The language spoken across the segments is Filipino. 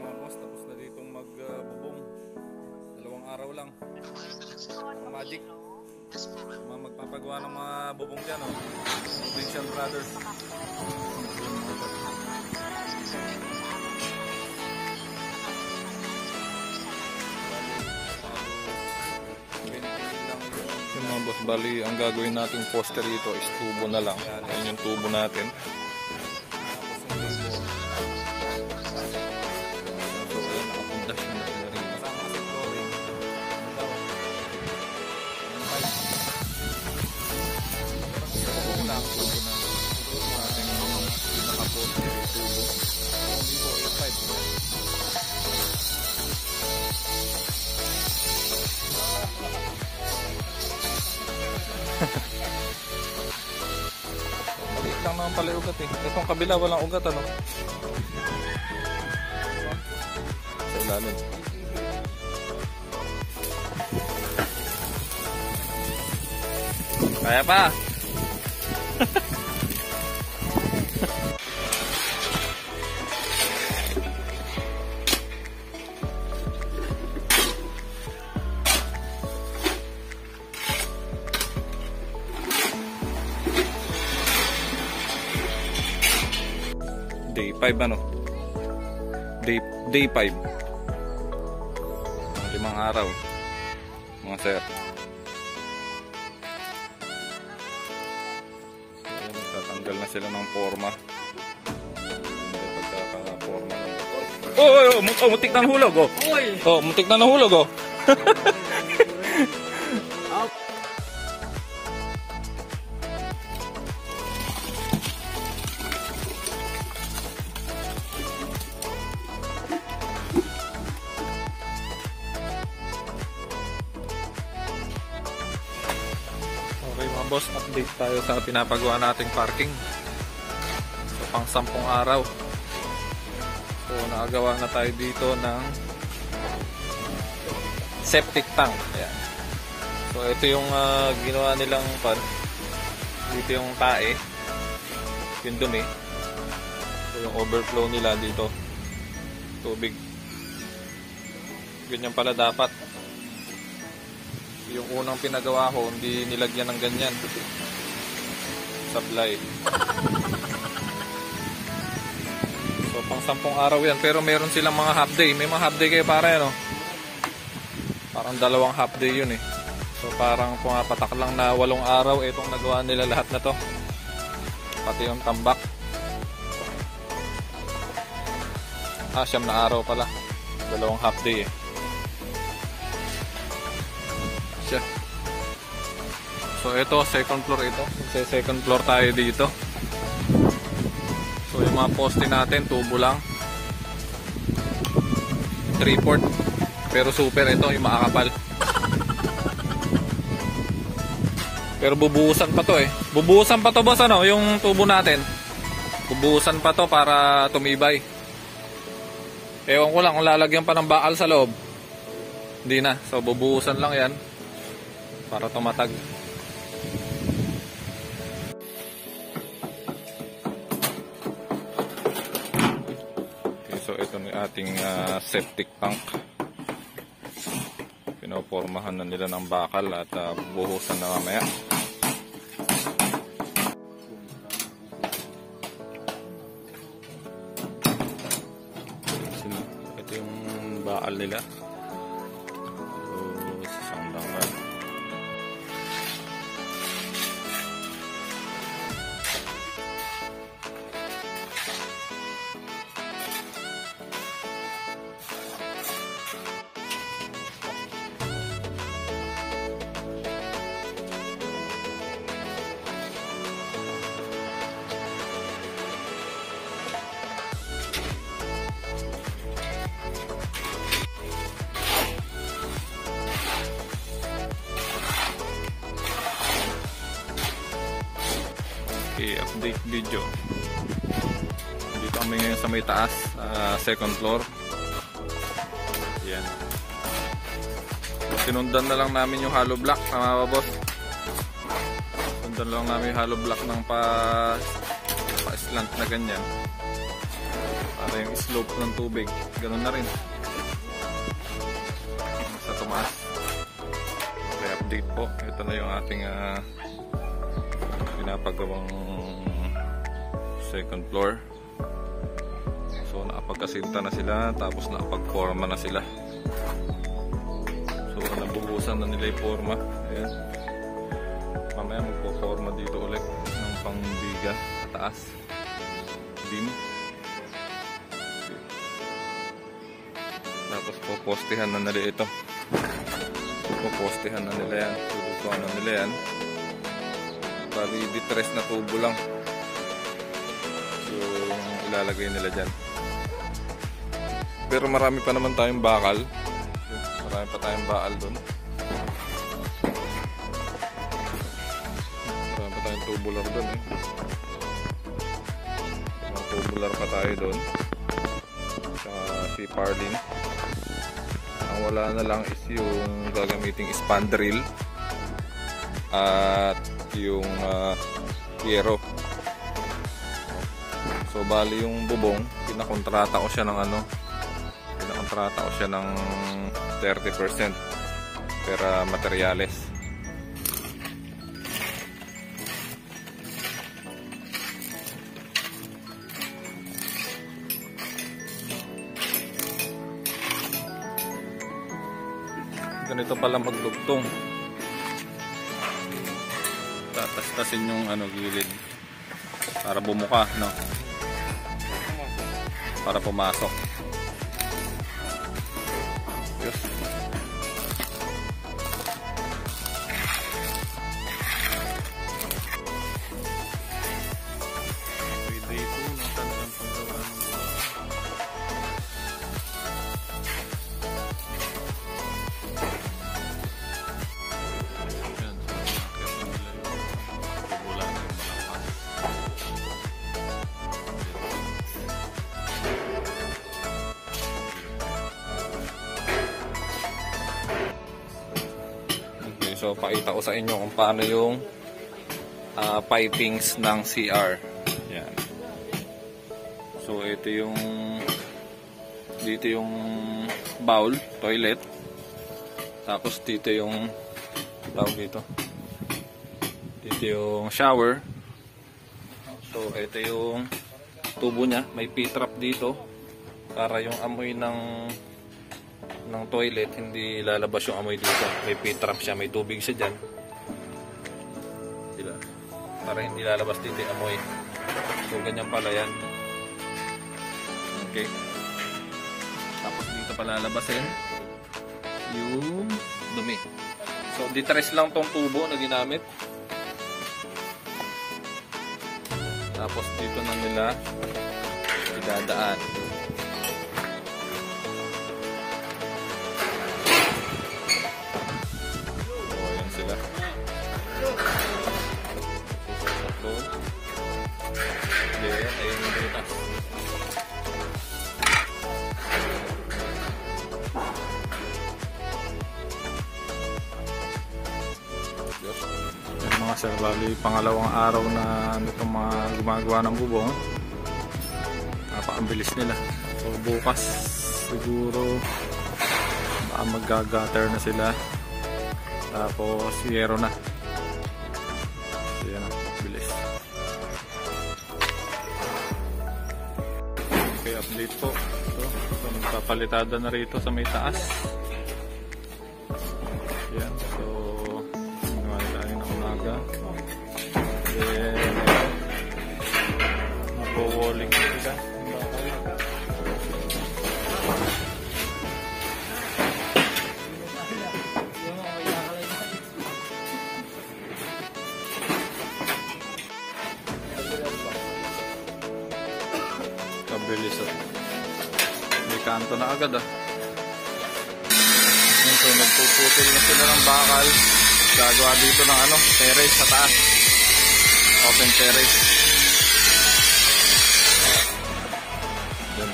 mga boss, tapos na ditong magbubong. 2 araw lang. Ang magic. Mga magpapagawa ng mga bubong dyan, oh. Provincial Brothers. Yung mga boss, bali ang gagawin nating poster dito is tubo na lang. Yan yung tubo natin. Maliit lang naman pala yung ugat eh. Itong kabila walang ugat, ano? Sa ilalim. Kaya pa! Day 5 ano? Day 5. 5 araw. Mga sir. Tatanggal na sila ng forma. Pagkaka-forma ng motor. Oh, mutik na nahulog oh. Oh, mutik na nahulog oh. Okay mga boss, update tayo sa pinapagawa nating parking. So, pang 10 araw. So nakagawa na tayo dito ng septic tank. Ayan. So ito yung ginawa nilang pan. Dito yung tae. Yung dumi. So yung overflow nila dito. Tubig. Ganyan pala dapat. Yung unang pinagawa ko, hindi nilagyan ng ganyan. Sablay. So, pang 10 araw yan. Pero meron silang mga half day. May mga half day kayo para yan, oh. Parang 2 half day yun, eh. So, parang pumapatak lang na 8 araw. Itong nagawa nila lahat na to. Pati yung tambak. 9 na araw pala. 2 half day, eh. So ito, second floor ito. Second floor tayo dito. So yung mga poste natin, tubo lang. 3/4. Pero super ito, yung makakapal. Pero bubuhusan pa to eh. Bubuhusan pa to boss, ano, yung tubo natin. Bubuhusan pa to para tumibay. Ewan ko lang kung lalagyan pa ng bakal sa loob. Hindi na. So bubuhusan lang yan para tumatag. Okay, so ito yung ating septic tank. Pinopormahan na nila ng bakal at buhusan na mamaya. Ito yung bakal nila. Okay, update video. Dito kami ngayon sa may taas, second floor. Yan. Sinundan na lang namin yung hollow block, mga boss. Sundan lang namin yung hollow block ng pa-slant na ganyan. para yung slope ng tubig ganun na rin sa tumaas. Okay, update po, ito na yung ating pinapagawang second floor. So nakapagkasinta na sila, tapos nakapagforma na sila. So nabubusan na nila yung forma. Ayan, mamaya magpo-forma dito ulit ng pangbiga sa taas beam. Tapos popostehan na nila ito. Popostehan na nila yan, tututuan na nila yan. Bali distress na tubo lang yung ilalagay nila dyan. Pero marami pa naman tayong bakal. Marami pa tayong bakal doon. Marami pa tayong tubular doon eh. Mga tubular pa tayo doon. Saka si Parlin. Ang wala na lang is yung gagamiting span drill at yung hierro. So bali yung bubong, pinakontrata ko siya ng pinakontrata ko siya ng 30% pera materyales. Ganito pala magdugtong. Tatastasin yung gilid para bumuka, no? Para pumasok. Yes. Pwede ito ng talagang paggawa ng so pakita ko sa inyo kung paano yung pipings ng CR. Yan. So ito yung dito yung bowl, toilet. Tapos dito yung tawag dito. Dito yung shower. So ito yung tubo niya, may P-trap dito para yung amoy ng toilet hindi lalabas yung amoy dito. May P-trap siya, may tubig siya dyan, diba? Para hindi lalabas dito yung amoy. So ganyan pala yan. Okay, tapos dito pala lalabasin yung dumi. So distress lang tong tubo na ginamit. Tapos dito na nila idadaan. Mga sir, bali pangalawang araw na nitong mga gumagawa ng bubong. Napakabilis nila. So bukas siguro baka mag-gutter na sila, tapos yero na. So yan, bilis. Okay, update po. So magpapalitada na rito sa may taas. Yan, so walling sila. Kabilis at may kanto na agad So nagpuputol na sila ng bakal. Gagawa dito ng terrace sa taas. Open terrace. Yan.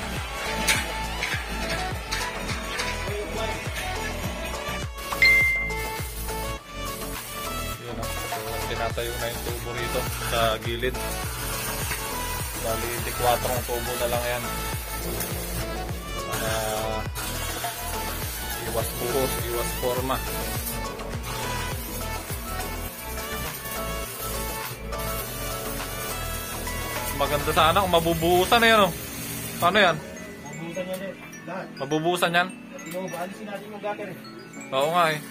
Yan tinatayo na yung tubo rito sa gilid. Bali, 4 ang tubo na lang yan. Iwas buhos, iwas forma. Maganda sana kung mabubuhusan na yan, oh. Paano yan? Mabubusan yan eh. Lahat. Mabubuhusan yan? Alisin natin yung gutter eh. Oo nga eh.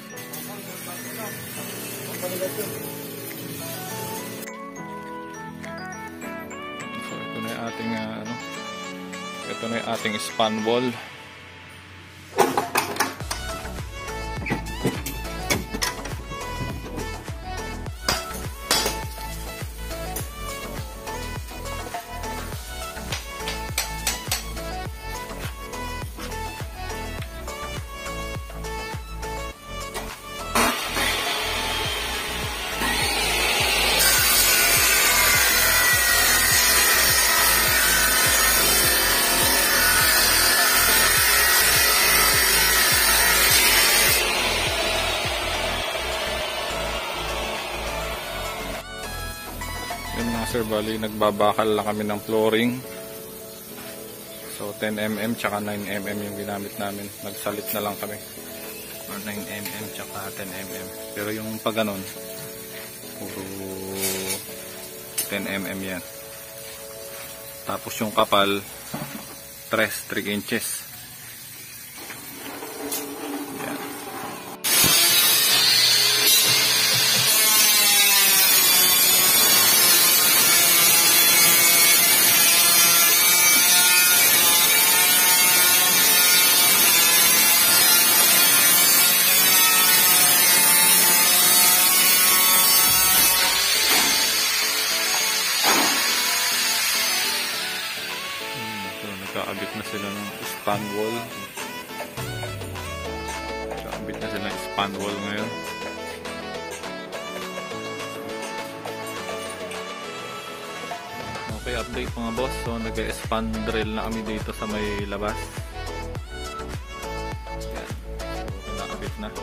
So ito na yung ating ito na yung ating span wall. Yun nga sir, bali nagbabakal lang kami ng flooring. So 10mm tsaka 9mm yung ginamit namin. Nagsalit na lang kami. Or 9mm tsaka 10mm. Pero yung pag ganon, puro 10mm yan. Tapos yung kapal, 3 inches. Yan. Nagkaabit na sila ng span wall. Nagkaabit na sila ng span wall ngayon. Okay, update mga boss. So nag-span drill na kami dito sa may labas. Yan. So nakaabit na.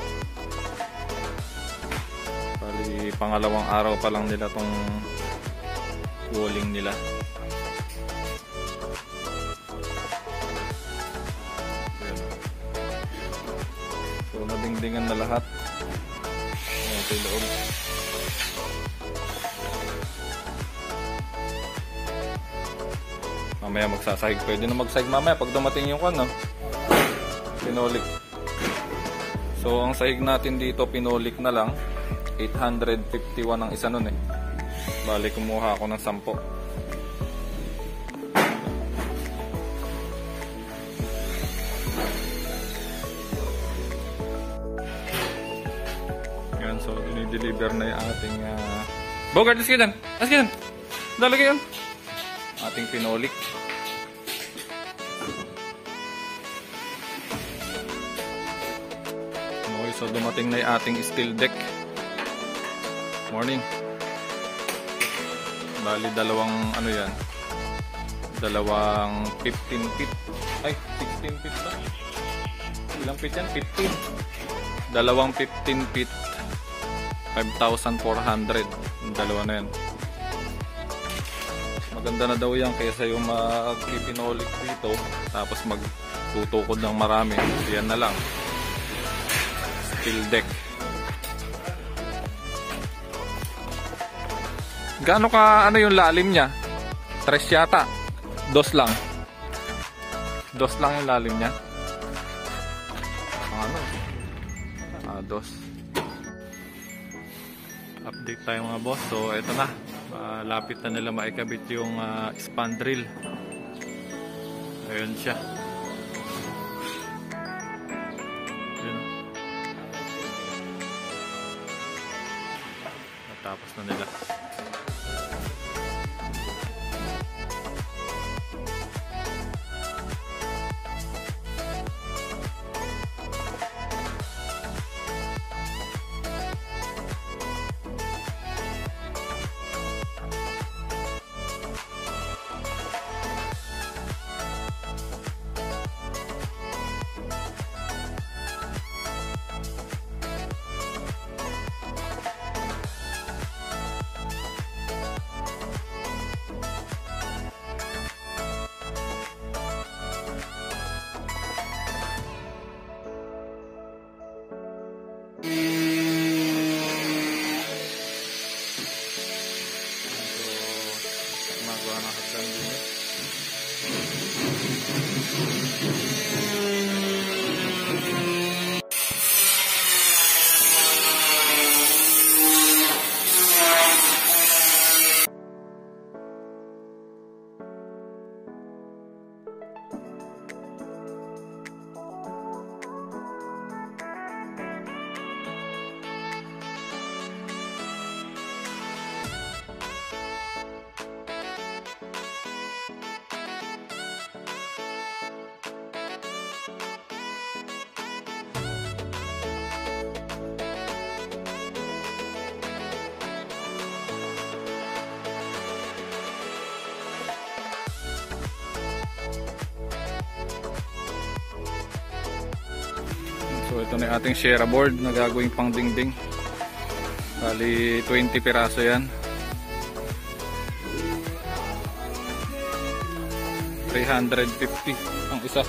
Bali pangalawang araw pa lang nila tong walling nila. So nadingdingan na lahat. Ito yung loob. Mamaya magsasahig. Pwede na magsahig mamaya pag dumating yung no? Pinolik. So ang sahig natin dito pinolik na lang. 851 ang isa nun eh. Bali kumuha ako ng 10. So, dinideliver na yung ating Bogart, let's get done. Let's get done. Lalagay yun. Ating pinolik. Okay, so dumating na yung ating steel deck. Morning. Bali, dalawang yan. Dalawang 15 feet. Ay, 16 feet ba? Ilang feet yan? 15. Dalawang 15 feet. 5,400. Yung dalawa na yan. Maganda na daw yan kaysa yung magpipinolik dito tapos magtutukod ng marami. Yan na lang. Steel deck. Gaano ka yung lalim niya? 3 yata. 2 lang. 2 lang yung lalim niya. 2. Update tayo mga boss. So ito na, lapit na nila maikabit yung span drill. Ayun siya. Ayun. Natapos na nila. So ito na yung ating Sierra board na gagawing pang dingding. Bali 20 piraso yan. 350 ang isa.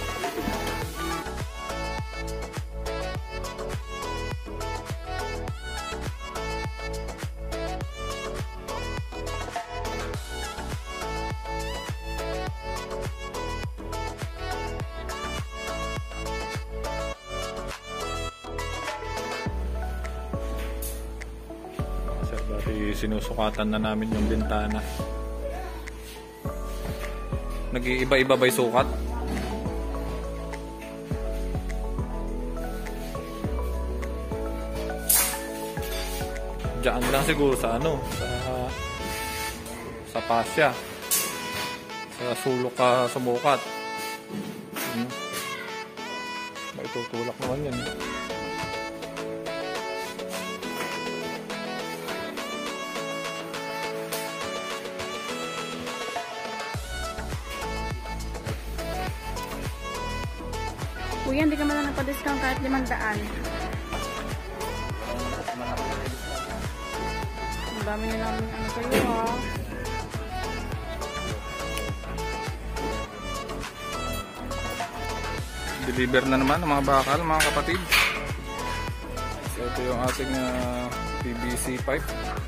Bali sinusukatan na namin yung bintana. Nag-iiba-iba ba yung sukat? Diyan lang siguro sa ano, sa pasya. Sa sulok ka sumukat. Maitutulak naman yan. Kuya, hindi ka man lang nagpa-discount kahit 500. Ang dami na namin ano sa'yo ha. Deliver na naman ng mga bakal, mga kapatid. So ito yung ating PVC pipe.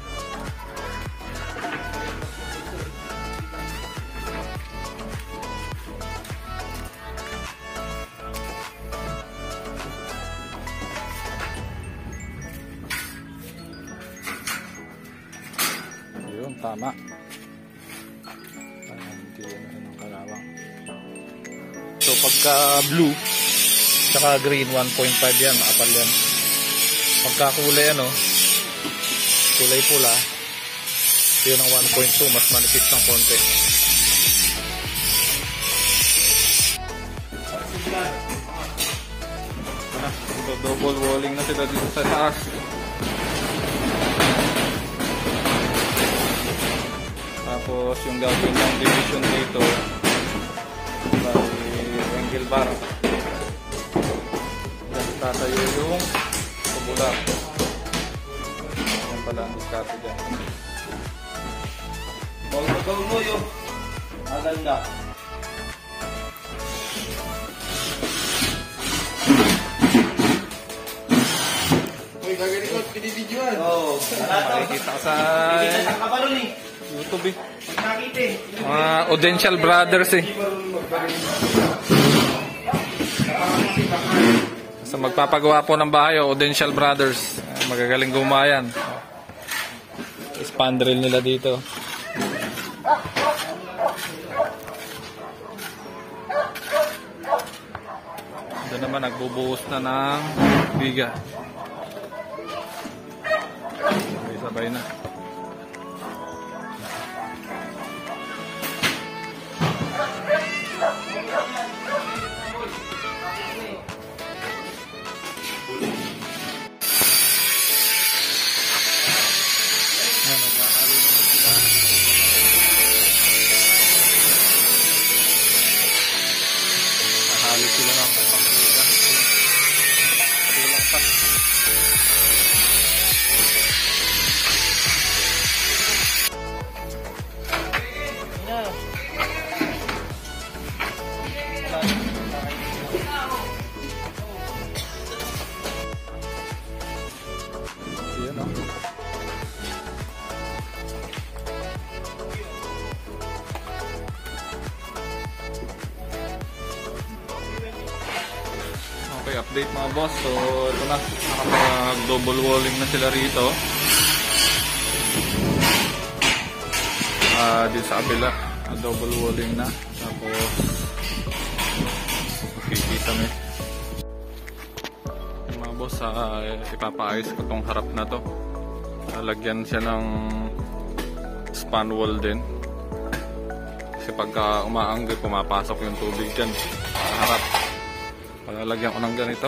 Ayun, tama. Hindi yan ng kalawang. So pagka blue saka green 1.5 yan, makapal yan. Pagka kulay ano, kulay pula, yun ang 1.2, mas manipis ng konti. So double walling na sila dito sa taas. Tapos yung gagawin ng division dito angle bar. Yan tatayo yung tubular. Yan pala ang diskarte dyan. Bago mo yung maganda. Uy, gagawin ko, pinibidyoan. Oo. Makikita ka sa Nakabalon eh. YouTube eh. Nakita eh. Mga Odential Brothers eh. Sa magpapagawa po ng bahay, Odential Brothers. Magagaling gumayan. Spandrel nila dito. Ito naman nagbubuhos na ng biga. Sabay-sabay na. Halo sila ng pangkita. Kulang pa. Ayan o. Okay, update mga boss. So, ito na. Nakapag-double walling na sila rito. Dito sa kabila. Double walling na. Tapos, makikita mo. Mga boss, ipapaayos ko itong harap na to. Lagyan siya ng span wall din. Kasi pagka umaanggal, pumapasok yung tubig dyan sa harap. Palalagyan ko ng ganito.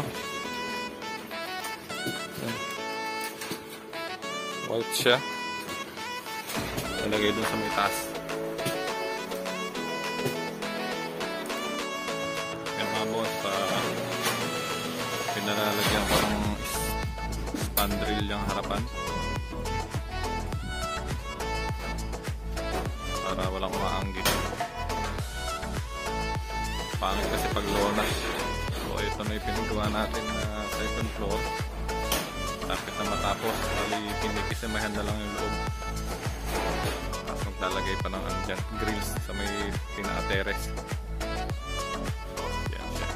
White siya. Ilagay dun sa may taas. Yan mga boss. Pinalalagyan ko ng spandrel yung harapan para walang umaanggit. Pangit kasi pag lona. So ito na yung pinagawa natin na second floor. Tapos na matapos, bali pinikisamahan na lang yung loob. Tapos maglalagay pa ng dyan, grills sa may pinaka-terrace. Yan siya.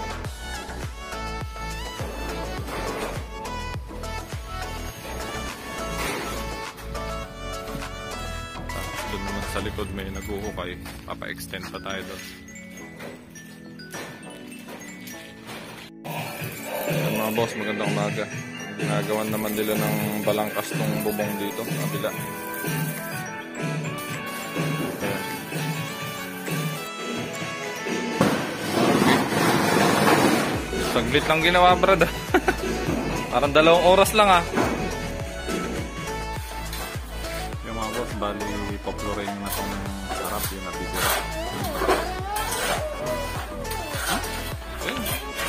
Tapos doon naman sa likod may naguhukay. Papa-extend pa tayo doon. Yan mga boss, magandang umaga. Ginagawan naman nila ng balangkas tong bubong dito sa kabila. Ayan. Saglit lang ginawa, brad. Parang 2 oras lang ah. Yung mga boss, bali poplorin na itong harap yung natitira. Ayan.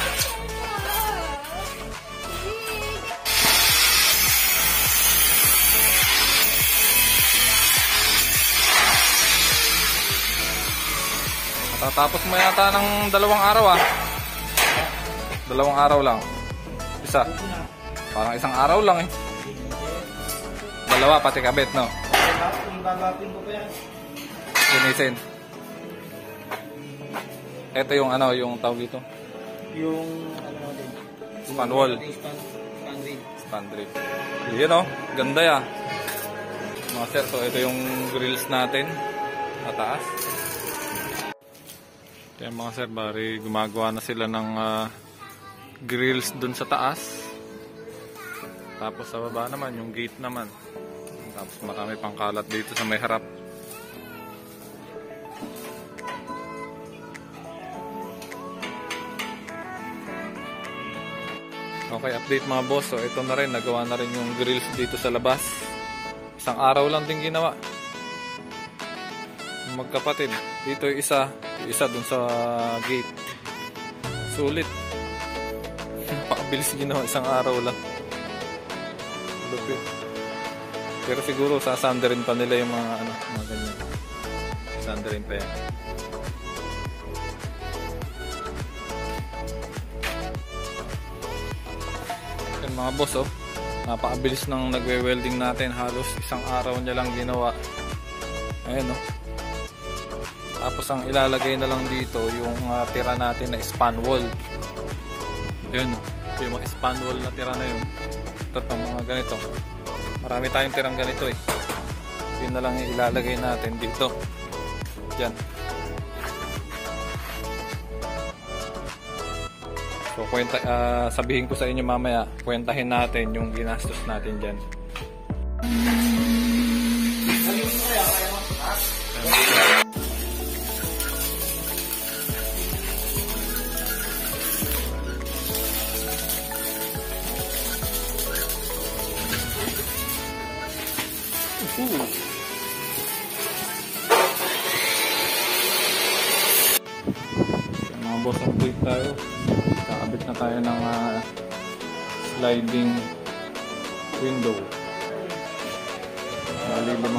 Tatapos mo yata ng 2 araw ah. 2 araw lang. Isa. Parang 1 araw lang eh. 2 pati kabit, no? Linisin. Ito yung ano, yung tawag dito. Yung ano natin. Span wall. Spandrel. Yun oh, ganda ya. Mga sir, so ito yung grills natin. Mataas. Kaya mga sir, bari gumagawa na sila ng grills dun sa taas. Tapos sa baba naman, yung gate naman. Tapos marami pang kalat dito sa may harap. Okay, update mga boss. So ito na rin, nagawa na rin yung grills dito sa labas. 1 araw lang din ginawa. Magkapatid. Dito yung isa dun sa gate. Sulit. Pakabilis ginawa, 1 araw lang. Lupit. Pero siguro sasandarin pa nila yung mga ano, mga ganyan. Sasandarin pa yan. Yan mga boss oh. Napakabilis ng nagwe-welding natin. Halos 1 araw niya lang ginawa. Ayan oh. Tapos ang ilalagay na lang dito yung tira natin na span wall. Yun, yung mga span wall na tira na yun. Ito mga ganito. Marami tayong tirang ganito eh. Yun na lang yung ilalagay natin dito. Diyan. So sabihin ko sa inyo mamaya, kwentahin natin yung ginastos natin dyan. Mga boss, update tayo. Kakabit na tayo ng sliding window. Bali 5. 1, 2,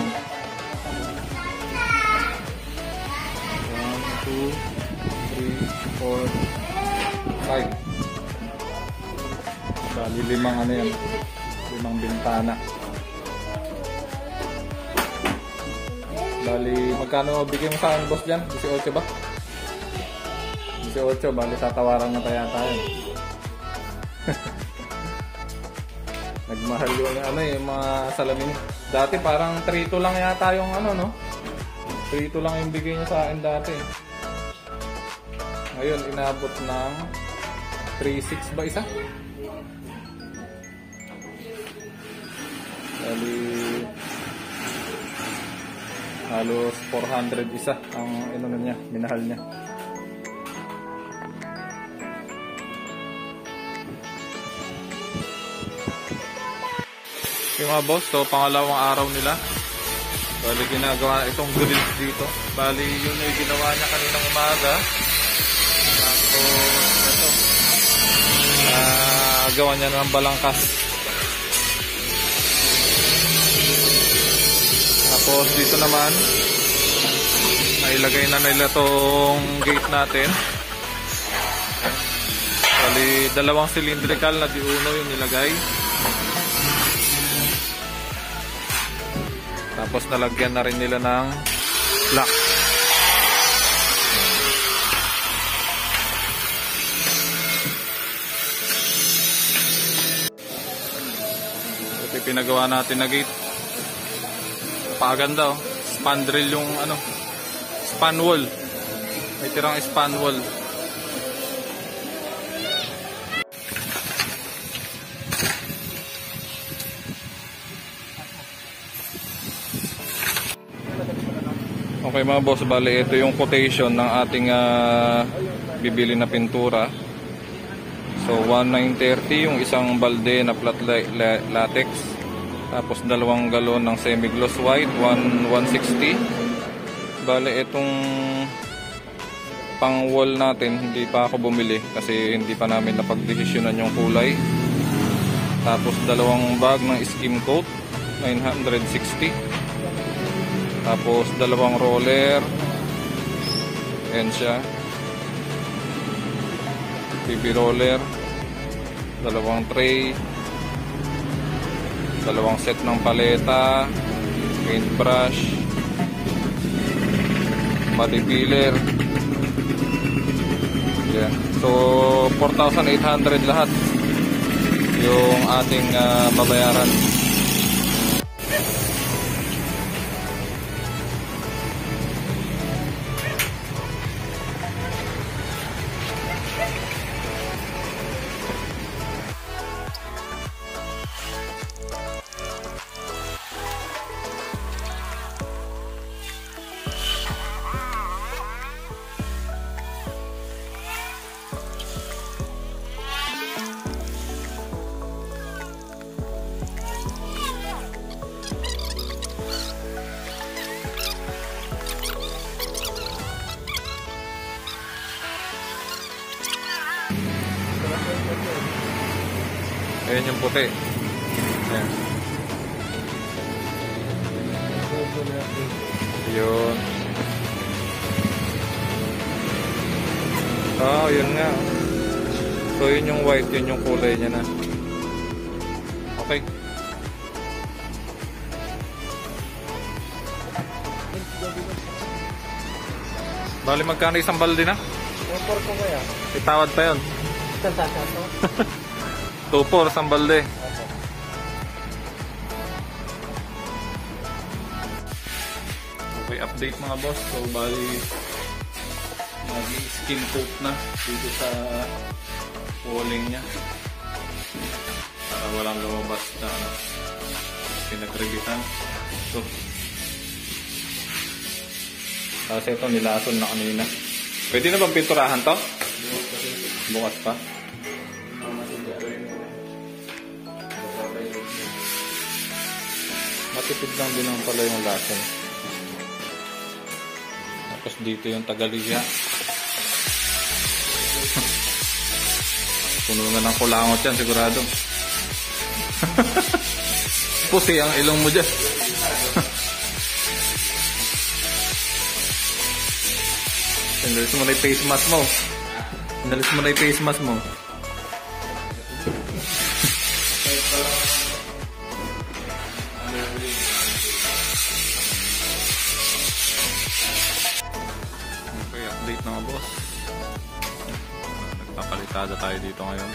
3, 4, 5. Bali 5 ano yan. 5 bintana. Bali, magkano bigyan mo sa akin boss dyan? 18 ba? 18, bali tatawaran na tayo. Nagmahal yung ano yung mga salamin. Dati parang 3-2 lang yata yung ano no? 3-2 lang yung bigay niya sa akin dati. Ngayon, inabot ng 3-6 ba isa? Bali, halos 400 isa ang ano niya, minahal niya. Yung mga boss, so pangalawang araw nila. Bali ginagawa itong grills dito. Bali yun yung ginawa niya kaninang umaga. Tapos ito. gawa niya ng balangkas. Tapos dito naman nailagay na nila tong gate natin. Bali, dalawang cylindrical na diuno yung nilagay. Tapos nalagyan na rin nila ng lock. Ito yung pinagawa natin na gate. Napakaganda, oh. Span drill yung ano, span wall. May tirang span wall. Okay mga boss, bali ito yung quotation ng ating bibili na pintura. So 1,930 yung isang balde na flat latex. Tapos 2 galon ng semi-gloss white, 160. Bali itong pang wall natin, hindi pa ako bumili kasi hindi pa namin napagdesisyonan yung kulay. Tapos 2 bag ng skim coat, 960. Tapos 2 roller. Ayan siya. PB roller. 2 tray. 2 set ng paleta. Paintbrush. Body filler. Ayan. So 4,800 lahat yung ating babayaran. Ayan yung puti. Ayan. Yun. Oh, yun nga. So yun yung white, yun yung kulay niya na. Okay. Bali magkano isang balde na? 4 ko kaya. Itawad pa yun. 2-4 isang balde. Okay, update mga boss. So bali nag-skim coat na dito sa walling niya para walang lumabas na pinagregitan. So kasi ito nilason na kanina. Pwede na bang pinturahan to? Bukas pa. Matipid lang din ang pala yung lason. Tapos dito yung tagaliya. Puno na ng kulangot yan sigurado. Pusi ang ilong mo dyan. Inalis mo na yung face mask mo. Inalis mo na yung face mask mo. Okay, update na mga boss. Nagpapalitada tayo dito ngayon.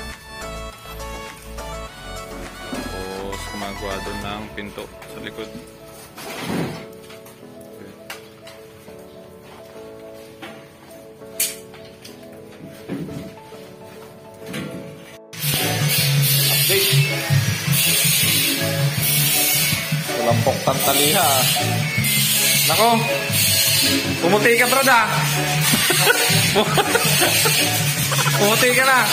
Tapos gumagawa doon ng pinto sa likod. Lampok tantaliha. Nako. Pumuti ka, brad, ah. Pumuti ka na.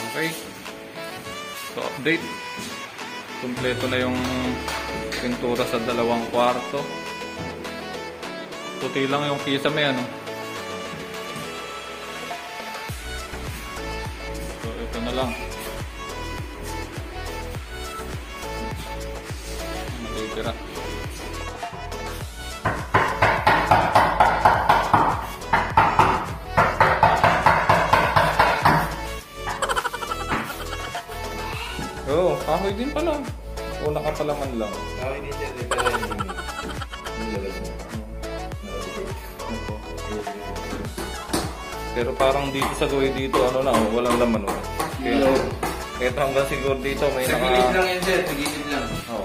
Okay. So, update. Kumpleto na yung pintura sa 2 kwarto. Puti lang yung kisame, ano. So, ito na lang. Matitira. Oo, kahoy din pala. O nakapalaman lang. Ako hindi siya, di pala yung lalagyan mo. Pero parang dito sa gawin dito, ano na, walang laman. Kaya, ito hanggang siguro dito may Sa gilid lang yan sir, sa gilid lang. Oo.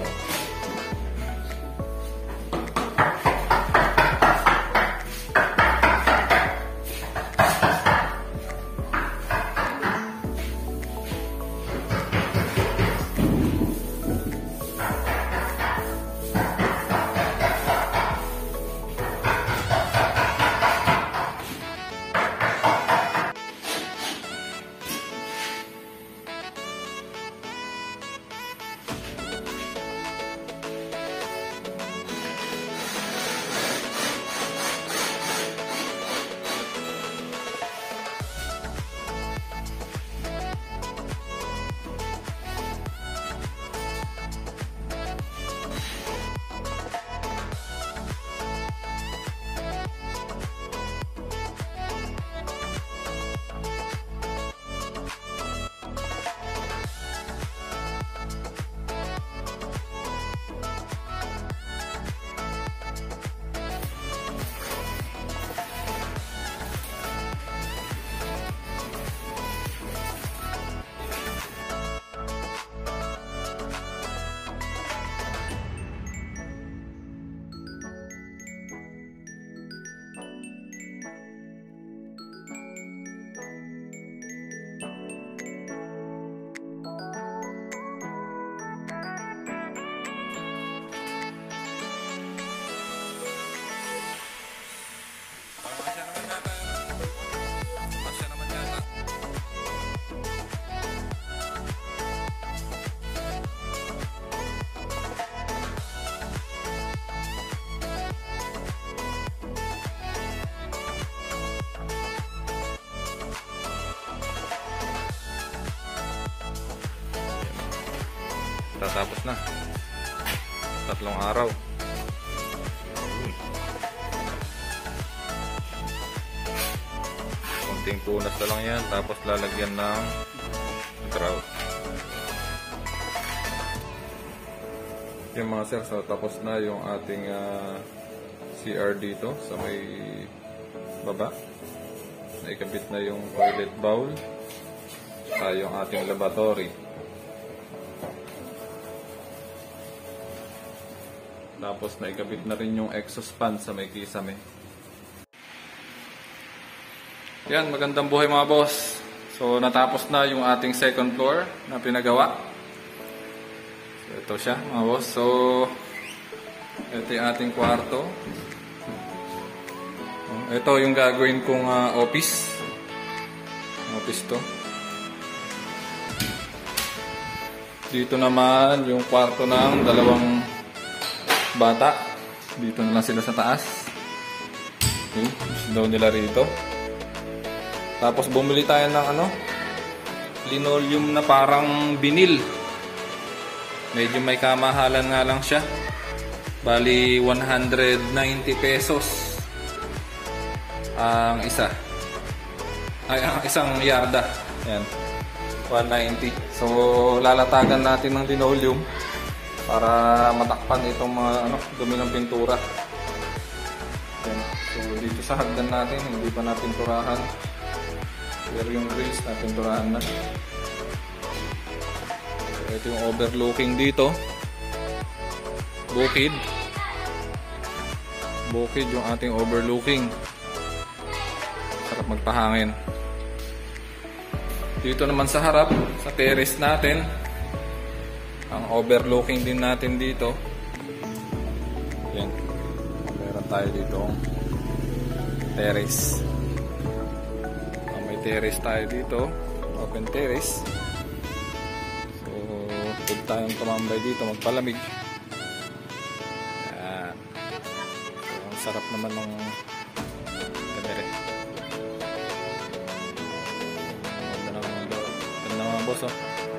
Tatapos na. 3 araw. Konting punas na lang yan. Tapos lalagyan ng grout. Yung mga sir, so tapos na yung ating CR dito sa may baba. Naikabit na yung toilet bowl. Yung ating lavatory. Tapos naikabit na rin yung exhaust fan sa may kisame. Yan, magandang buhay mga boss. So natapos na yung ating second floor na pinagawa. So ito siya mga boss. So ito yung ating kwarto. Ito yung gagawin kong office. Office to. Dito naman yung kwarto ng 2 bata. Dito na lang sila sa taas. Okay, gusto daw nila rito. Tapos bumili tayo ng linoleum na parang vinil. Medyo may kamahalan nga lang siya. Bali 190 pesos ang isa. Ay, ang isang yarda. Yan. 190. So lalatagan natin ng linoleum para matakpan itong mga dumi ng pintura. Ayan. So dito sa hagdan natin, hindi pa napinturahan. Pero yung grills napinturahan na. So ito yung overlooking dito. Bukid. Bukid yung ating overlooking. Sarap magpahangin. Dito naman sa harap, sa terrace natin, ang overlooking din natin dito. Yan. Meron tayo dito terrace. May terrace tayo dito. open terrace. So, huwag tayong tumambay dito, magpalamig. Yan. So, ang sarap naman ng kadere. Ganda naman boss, oh.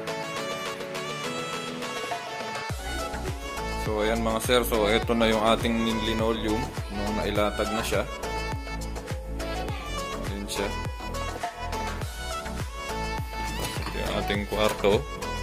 So ayan mga sir, so ito na yung ating linoleum nung nailatag na siya. Ayan siya. Ito yung ating kwarto.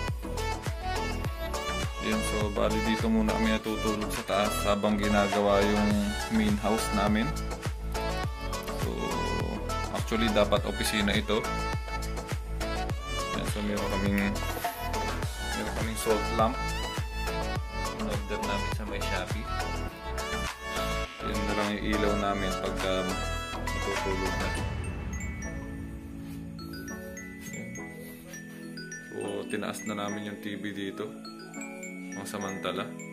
Ayan, so bali dito muna kami natutulog sa taas habang ginagawa yung main house namin. So actually dapat opisina ito. Ayan, so meron kaming salt lamp. Order namin sa may Shopee. Yun na lang yung ilaw namin pagka matutulog na. So tinaas na namin yung TV dito ang samantala.